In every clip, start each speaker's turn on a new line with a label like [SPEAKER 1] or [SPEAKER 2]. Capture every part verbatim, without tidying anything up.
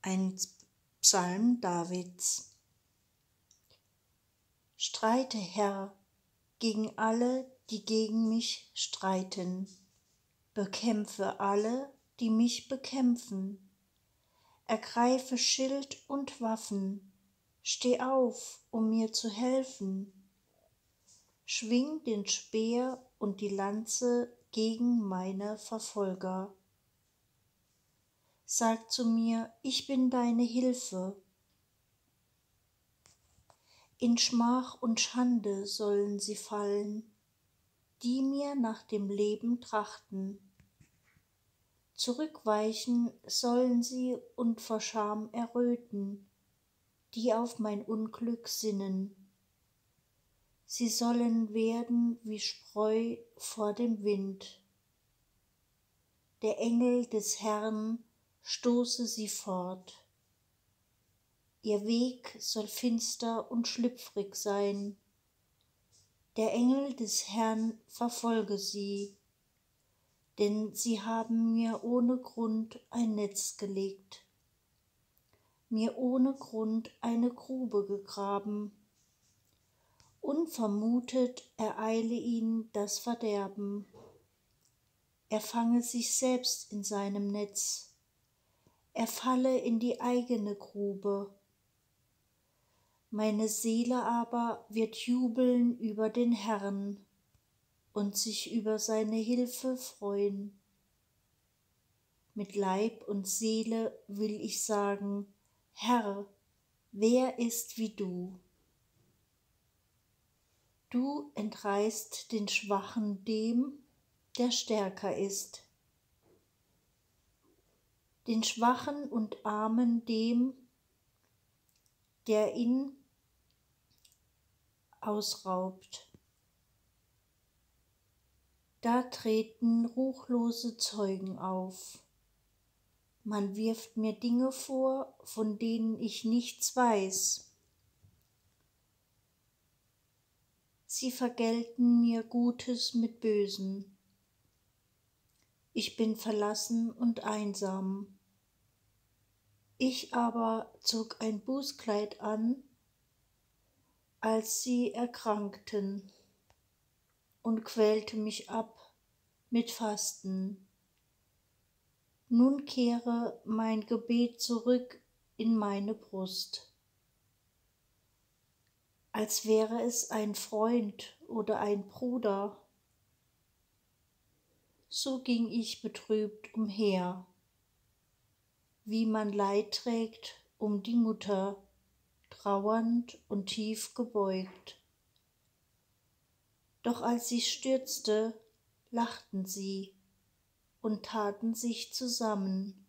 [SPEAKER 1] Ein Psalm Davids. Streite, Herr, gegen alle, die gegen mich streiten. Bekämpfe alle, die mich bekämpfen. Ergreife Schild und Waffen. Steh auf, um mir zu helfen. Schwing den Speer und die Lanze gegen meine Verfolger. Sag zu mir, ich bin deine Hilfe. In Schmach und Schande sollen sie fallen, die mir nach dem Leben trachten. Zurückweichen sollen sie und vor Scham erröten, die auf mein Unglück sinnen. Sie sollen werden wie Spreu vor dem Wind. Der Engel des Herrn stoße sie fort. Ihr Weg soll finster und schlüpfrig sein. Der Engel des Herrn verfolge sie, denn sie haben mir ohne Grund ein Netz gelegt, mir ohne Grund eine Grube gegraben. Unvermutet ereile ihn das Verderben. Er fange sich selbst in seinem Netz, er falle in die eigene Grube. Meine Seele aber wird jubeln über den Herrn und sich über seine Hilfe freuen. Mit Leib und Seele will ich sagen, Herr, wer ist wie du? Du entreißt den Schwachen dem, der stärker ist, den Schwachen und Armen dem, der ihn ausraubt. Da treten ruchlose Zeugen auf. Man wirft mir Dinge vor, von denen ich nichts weiß. Sie vergelten mir Gutes mit Bösen. Ich bin verlassen und einsam. Ich aber zog ein Bußkleid an, als sie erkrankten, und quälte mich ab mit Fasten. Nun kehre mein Gebet zurück in meine Brust, als wäre es ein Freund oder ein Bruder. So ging ich betrübt umher, wie man Leid trägt um die Mutter, trauernd und tief gebeugt. Doch als ich stürzte, lachten sie und taten sich zusammen.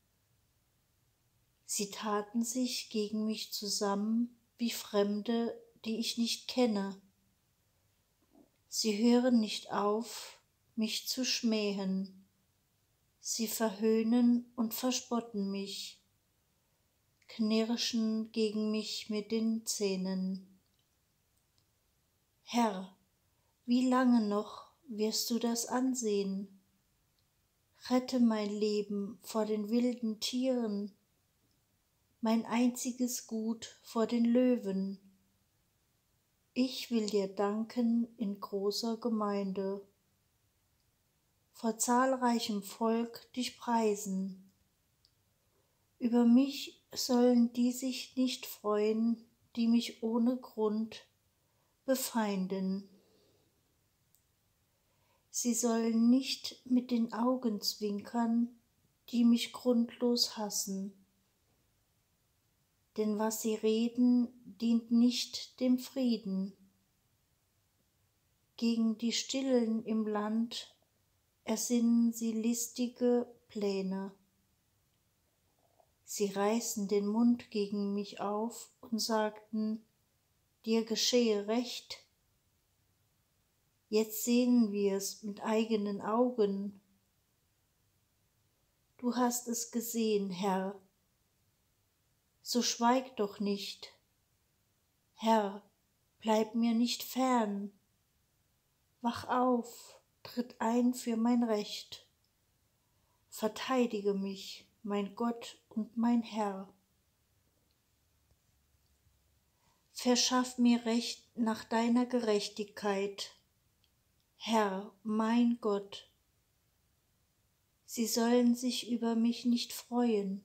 [SPEAKER 1] Sie taten sich gegen mich zusammen wie Fremde, die ich nicht kenne. Sie hören nicht auf, mich zu schmähen. Sie verhöhnen und verspotten mich, knirschen gegen mich mit den Zähnen. Herr, wie lange noch wirst du das ansehen? Rette mein Leben vor den wilden Tieren, mein einziges Gut vor den Löwen. Ich will dir danken in großer Gemeinde, vor zahlreichem Volk dich preisen. Über mich sollen die sich nicht freuen, die mich ohne Grund befeinden. Sie sollen nicht mit den Augen zwinkern, die mich grundlos hassen. Denn was sie reden, dient nicht dem Frieden. Gegen die Stillen im Land ersinnen sie listige Pläne. Sie reißen den Mund gegen mich auf und sagten, dir geschehe Recht. Jetzt sehen wir es mit eigenen Augen. Du hast es gesehen, Herr. So schweig doch nicht. Herr, bleib mir nicht fern. Wach auf, tritt ein für mein Recht. Verteidige mich, mein Gott und mein Herr. Verschaff mir Recht nach deiner Gerechtigkeit, Herr, mein Gott. Sie sollen sich über mich nicht freuen.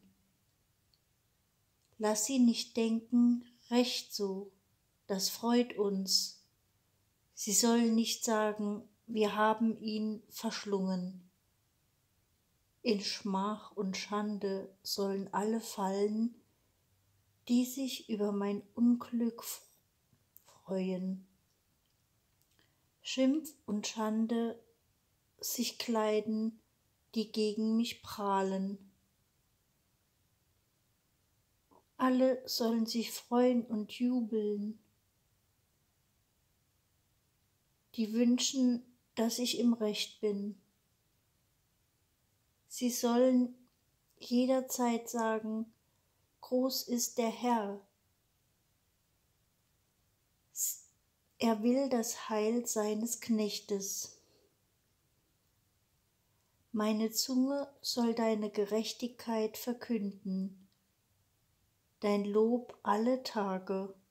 [SPEAKER 1] Lass sie nicht denken, recht so, das freut uns. Sie sollen nicht sagen, wir haben ihn verschlungen. In Schmach und Schande sollen alle fallen, die sich über mein Unglück freuen. Schimpf und Schande sich kleiden, die gegen mich prahlen. Alle sollen sich freuen und jubeln, die wünschen, dass ich im Recht bin. Sie sollen jederzeit sagen, groß ist der Herr. Er will das Heil seines Knechtes. Meine Zunge soll deine Gerechtigkeit verkünden, dein Lob alle Tage.